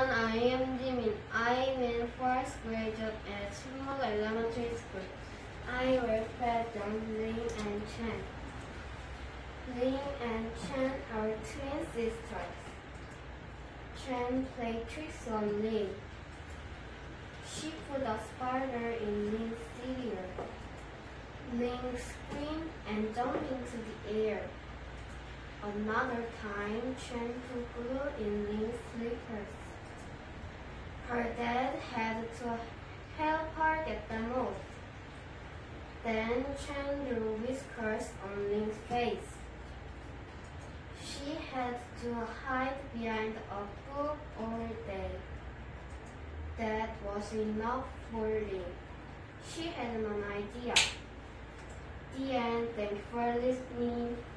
everyone, I am Jimin. I am in first grade at Chunmok Elementary School. I will present Ling and Chen. Ling and Chen are twin sisters. Chen played tricks on Ling. She put a spider in Ling's cereal. Ling screamed and jumped into the air. Another time, Chen put glue in Ling's slippers. Her dad had to help her get them off. Then Chen drew whiskers on Ling's face. She had to hide behind a book all day. That was enough for Ling. She had an idea. The end. Thank you for listening.